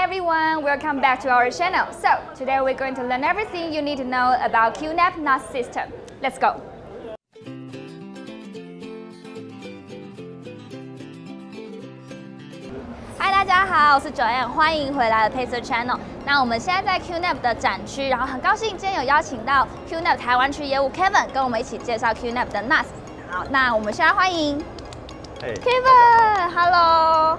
Hi everyone, welcome back to our channel. So today we're going to learn everything you need to know about QNAP NAS system. Let's go. Hi， 大家好，我是 Joanne， 欢迎回来的 Apacer Channel。那我们现在在 QNAP 的展区，然后很高兴今天有邀请到 QNAP 台湾区业务 Kevin 跟我们一起介绍 QNAP 的 NAS。好，那我们现在欢迎 Kevin，Hello。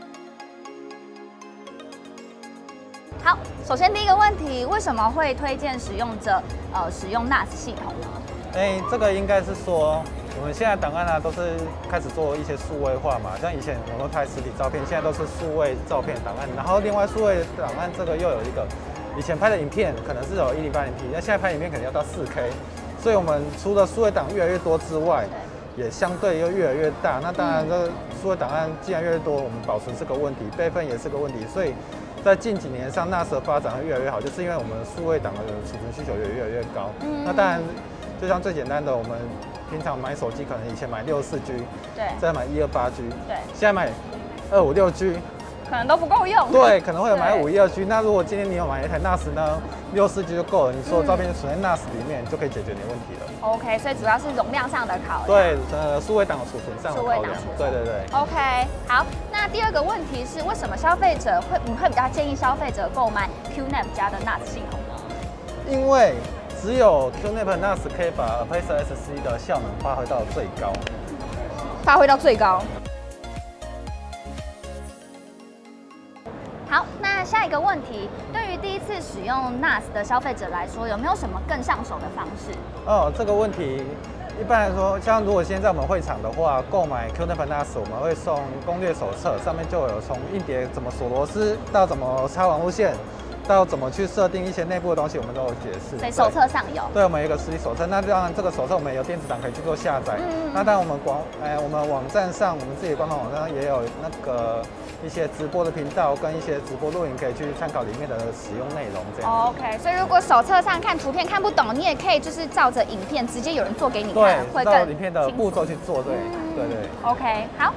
好，首先第一个问题，为什么会推荐使用者使用 NAS 系统呢？ 这个应该是说，我们现在档案啊都是开始做一些数位化嘛，像以前我们拍实体照片，现在都是数位照片档案。然后另外数位档案这个又有一个，以前拍的影片可能是有1080p， 那现在拍影片可能要到4K， 所以我们除了数位档越来越多之外，也相对又越来越大。那当然，这个数位档案既然越来越多，我们保存是个问题，备份也是个问题，所以在近几年上 NAS 的发展会越来越好，就是因为我们数位档的储存需求也越来越高。那当然，就像最简单的，我们平常买手机可能以前买64G， 对，再买128G， 对，现在买256G， 可能都不够用。 对，可能会有买512G。那如果今天你有买一台 NAS 呢，64G 就够了，你所有照片就存在 NAS 里面，就可以解决你的问题了。 OK， 所以主要是容量上的考量。 对，数位档的储存上的考量。对对对。 OK， 好，那第二个问题是，为什么消费者你会比较建议消费者购买 QNAP 家的 NAS 系统呢？ 因为只有 QNAP NAS 可以把 Apacer SSD 的效能发挥到最高。 发挥到最高。好，那下一个问题，对于第一次使用 NAS 的消费者来说，有没有什么更上手的方式？ 这个问题一般来说，像如果现在我们会场的话，购买 QNAP NAS 我们会送攻略手册，上面就有从硬碟怎么锁螺丝，到怎么插网路线，到怎么去设定一些内部的东西，我们都有解释。 所以手册上有。对， 我们有一个实体手册。那当然，这个手册我们有电子档可以去做下载。那当然，我们网站上，我们自己的官方网站上也有那个一些直播的频道跟一些直播录影，可以去参考里面的使用内容。这样。 OK， 所以如果手册上看图片看不懂，你也可以就是照着影片直接有人做给你看， 会更照影片的步骤去做。对，对对。 OK， 好。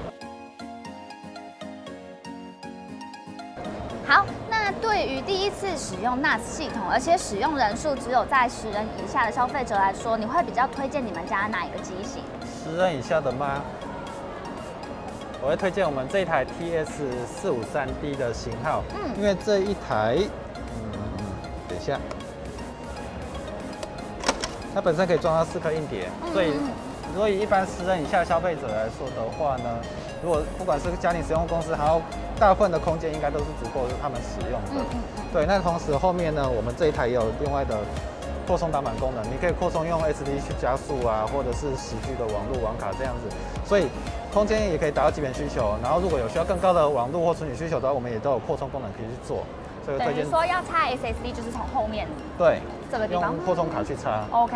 好，那对于第一次使用 NAS 系统，而且使用人数只有在10人以下的消费者来说，你会比较推荐你们家哪一个机型 ？10人以下的吗？我会推荐我们这一台 TS-453D 的型号，因为这一台，等一下，它本身可以装到4颗硬碟，所以如果以一般10人以下消费者来说的话呢，如果不管是家庭使用公司，还有大部分的空间应该都是足够他们使用的。对，那同时后面呢，我们这一台也有另外的扩充档板功能，你可以扩充用 SD 去加速啊，或者是10G 的网络网卡这样子，所以空间也可以达到基本需求。然后如果有需要更高的网络或存取需求的话，我们也都有扩充功能可以去做。所以推荐说要插 SSD 就是从后面对这个地方用扩充卡去插。 OK。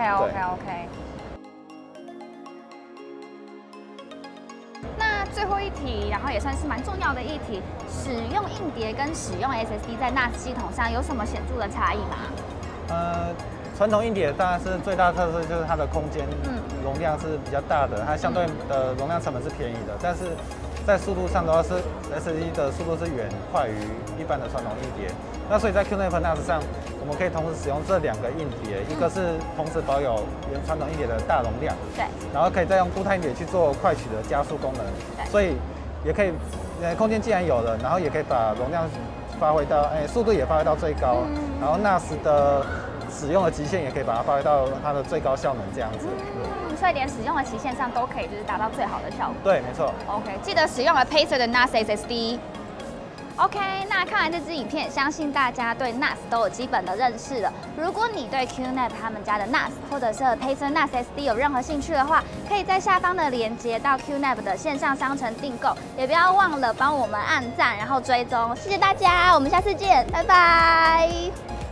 那最后一题，然后也算是蛮重要的一题，使用硬碟跟使用 SSD 在 NAS 系统上有什么显著的差异吗？ 传统硬碟当然是最大的特色就是它的空间容量是比较大的，它相对的容量成本是便宜的，但是在速度上的话是 SSD 的速度是远快于一般的传统硬碟。那所以在 QNAP NAS 上，我们可以同时使用这2个硬碟，一个是同时保有原传统硬碟的大容量，对，然后可以再用固态硬碟去做快取的加速功能，所以也可以，空间既然有了，然后也可以把容量发挥到，速度也发挥到最高，然后 NAS 的使用的极限也可以把它发挥到它的最高效能，这样子。 所以连使用的期限上都可以就是达到最好的效果。 对，没错。 OK， 记得使用Apacer的 NAS SSD。OK， 那看完这支影片，相信大家对 NAS 都有基本的认识了。如果你对 QNAP 他们家的 NAS 或者是 Apacer NAS SSD 有任何兴趣的话，可以在下方的链接到 QNAP 的线上商城订购，也不要忘了帮我们按赞，然后追踪。谢谢大家，我们下次见，拜拜。